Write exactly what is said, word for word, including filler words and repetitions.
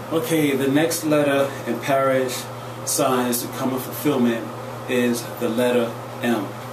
Okay, the next letter in parish signs to come in fulfillment is the letter M.